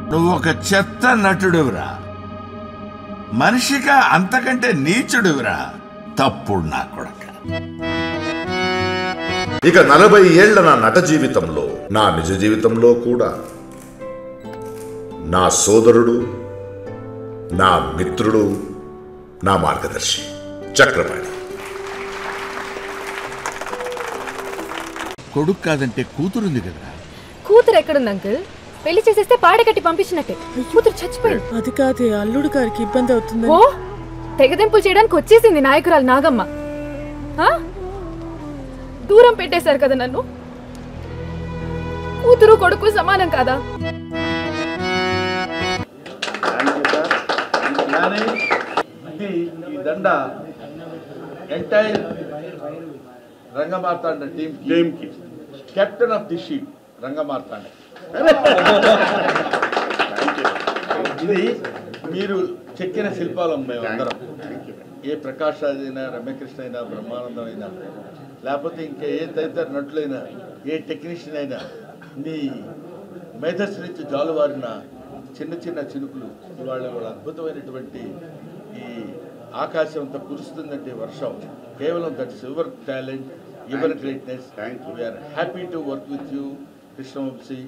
నువ్వు ఒక చెత్త నటుడురా, మనిషిగా అంతకంటే నీచుడురా, తప్పుడు నా కొడక. ఇక 40 ఏళ్ల నా నట జీవితంలో, నా నిజ జీవితంలో కూడా నా సోదరుడు, నా మిత్రుడు, నా మార్గదర్శి చక్రపాణి. కొడుకు కాదంటే కూతురుంది కదరా. కూతురు ఎక్కడుంది అంకుల్? పెళ్లి చేసేస్తే పాడగట్టి పంపించినట్టే. కూతురు చచ్చిపోయింది. అది కాదే, అల్లుడు గారికి ఇబ్బంది అవుతుంది. ఓ తెగదెంపులు చేయడానికి వచ్చేసింది నాయకురాలు నాగమ్మ. దూరం పెట్టేశారు కదా నన్ను. కూతురు కొడుకు సమానం కాదా? ఈ దండ ఎంటైర్ రంగమార్తాండ టీమ్కి captain of the ship Rangamarthanda. ఇది మీరు చెక్కిన శిల్పాలం మేమందరం. ఏ ప్రకాష్ రాజ్ అయినా, రమ్యకృష్ణ అయినా, బ్రహ్మానందం అయినా, లేకపోతే ఇంకా ఏ తదితర నటులైనా, ఏ టెక్నీషియన్ అయినా, నీ మేధస్సు నుంచి జాలువారిన చిన్న చిన్న చినుకులు ఇవాళ అద్భుతమైనటువంటి ఈ ఆకాశం అంతా కురుస్తుందంటే వర్షం కేవలం that is your talent, your greatness. We are happy to work with you Krishna Vamsi.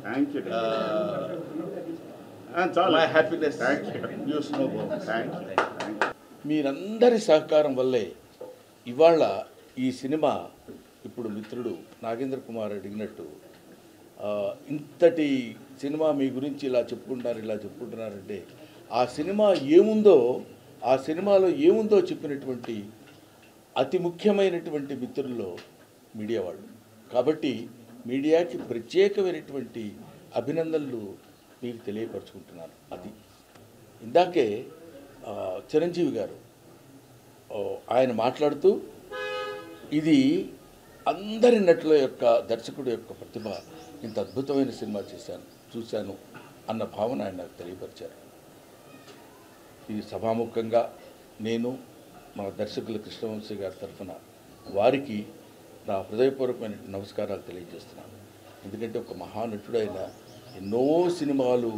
My happiness use no bounds. మీరందరి సహకారం వల్లే ఇవాళ ఈ సినిమా ఇప్పుడు మిత్రుడు నాగేంద్ర కుమార్ అడిగినట్టు ఇంతటి సినిమా మీ గురించి ఇలా చెప్పుకుంటున్నారంటే ఆ సినిమా ఏముందో, ఆ సినిమాలో ఏముందో చెప్పినటువంటి అతి ముఖ్యమైనటువంటి మిత్రుల్లో మీడియా వాళ్ళు. కాబట్టి మీడియాకి ప్రత్యేకమైనటువంటి అభినందనలు మీకు తెలియపరచుకుంటున్నాను. అది ఇందాకే చిరంజీవి గారు ఆయన మాట్లాడుతూ ఇది అందరి నటుల యొక్క దర్శకుడు యొక్క ప్రతిభ, ఇంత అద్భుతమైన సినిమా చూశాను అన్న భావన ఆయన నాకు తెలియపరిచారు. ఈ సభాముఖంగా నేను మా దర్శకులు కృష్ణవంశీ గారి తరఫున వారికి నా హృదయపూర్వకమైన నమస్కారాలు తెలియజేస్తున్నాను. ఎందుకంటే ఒక మహానటుడైన ఎన్నో సినిమాలు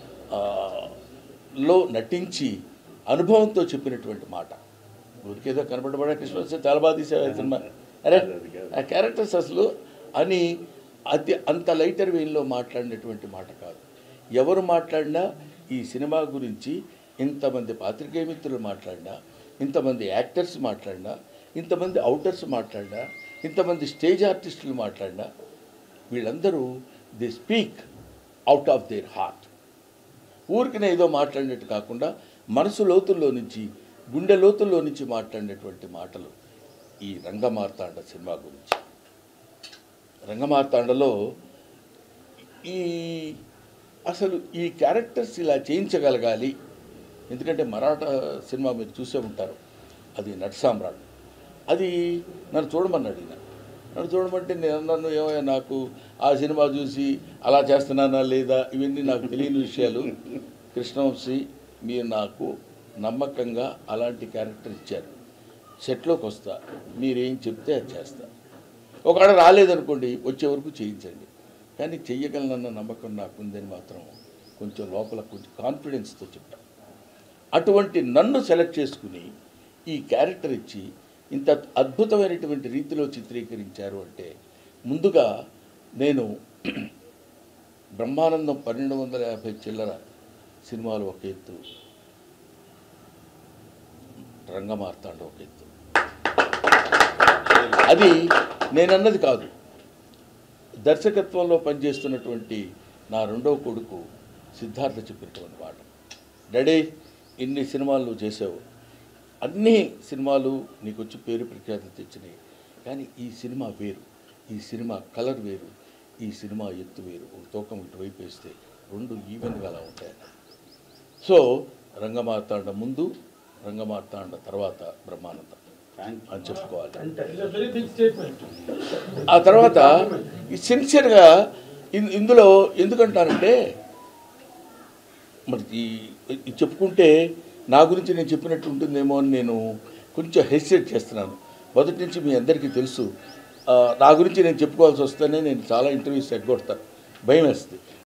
లో నటించి అనుభవంతో చెప్పినటువంటి మాట. ఊరికేదో కనబడబడే కృష్ణవంశీ చాలా బాగా తీసేవారు సినిమా, అరే ఆ క్యారెక్టర్స్ అసలు అని అంత లైటర్ వేలో మాట్లాడినటువంటి మాట కాదు. ఎవరు మాట్లాడినా ఈ సినిమా గురించి ఇంతమంది పాత్రికేయ మిత్రులు మాట్లాడినా, ఇంతమంది యాక్టర్స్ మాట్లాడినా, ఇంతమంది అవుటర్స్ మాట్లాడినా, ఇంతమంది స్టేజ్ ఆర్టిస్టులు మాట్లాడినా, వీళ్ళందరూ they speak out of their heart. ఊరికనే ఏదో మాట్లాడినట్టు కాకుండా మనసు లోతుల్లో నుంచి, గుండె లోతుల్లో నుంచి మాట్లాడినటువంటి మాటలు ఈ రంగమార్తాండ సినిమా గురించి. రంగమార్తాండలో అసలు ఈ క్యారెక్టర్స్ ఇలా చేయించగలగాలి. ఎందుకంటే మరాఠా సినిమా మీరు చూసే ఉంటారు, అది నట సామ్రాట్. అది నన్ను చూడమన్నాడు. నన్ను చూడమంటే నన్ను ఏమయ్యా, నాకు ఆ సినిమా చూసి అలా చేస్తున్నానా లేదా ఇవన్నీ నాకు తెలియని విషయాలు. కృష్ణవంశీ మీరు నాకు నమ్మకంగా అలాంటి క్యారెక్టర్ ఇచ్చారు, సెట్లోకి వస్తా, మీరేం చెప్తే అది చేస్తా. ఒకవేళ రాలేదనుకోండి వచ్చే వరకు చేయించండి, కానీ చెయ్యగలనన్న నమ్మకం నాకుందని మాత్రం కొంచెం లోపల కొంచెం కాన్ఫిడెన్స్తో చెప్పాను. అటువంటి నన్ను సెలెక్ట్ చేసుకుని ఈ క్యారెక్టర్ ఇచ్చి ఇంత అద్భుతమైనటువంటి రీతిలో చిత్రీకరించారు అంటే, ముందుగా నేను బ్రహ్మానందం 1250 చిల్లర సినిమాలు ఒక ఎత్తు, రంగమార్తాండ ఒక ఎత్తు. అది నేనన్నది కాదు, దర్శకత్వంలో పనిచేస్తున్నటువంటి నా రెండవ కొడుకు సిద్ధార్థ చెప్పినటువంటి మాట. డాడీ ఇన్ని సినిమాలు నువ్వు చేసావు, అన్ని సినిమాలు నీకు వచ్చి పేరు ప్రఖ్యాతులు తెచ్చినాయి, కానీ ఈ సినిమా వేరు, ఈ సినిమా కలర్ వేరు, ఈ సినిమా ఎత్తు వేరు, ఒక తూకం ఇటువైపు వేస్తే రెండు ఈవెన్గా అలా ఉంటాయి. సో రంగమార్తాండ ముందు, రంగమార్తాండ తర్వాత బ్రహ్మానందం అని చెప్పుకోవాలి. ఆ తర్వాత ఈ సిన్సియర్గా ఇందులో ఎందుకంటానంటే, మరి ఈ చెప్పుకుంటే నా గురించి నేను చెప్పినట్టు ఉంటుందేమో అని నేను కొంచెం హెసిటేట్ చేస్తున్నాను. మొదటి నుంచి మీ అందరికీ తెలుసు, నా గురించి నేను చెప్పుకోవాల్సి వస్తేనే నేను చాలా ఇంటర్వ్యూస్ ఎగ్గొడతాను, భయం వేస్తుంది.